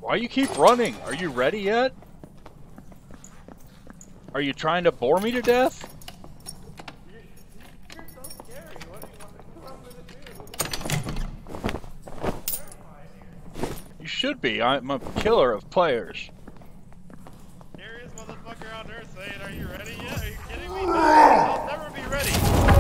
Why you keep running? Are you ready yet? Are you trying to bore me to death? You're so scary. What do you want me to do? You should be. I'm a killer of players. Scariest motherfucker on earth saying, "Are you ready yet? Are you kidding me? No, I'll never be ready."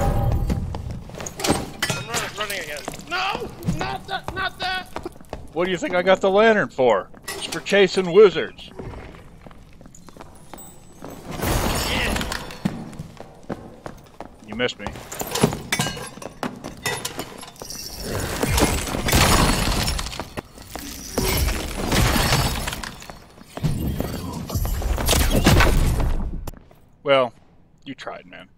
I'm running again. No, not that, not that. What do you think I got the lantern for? It's for chasing wizards. Yeah. You missed me. Well, you tried, man.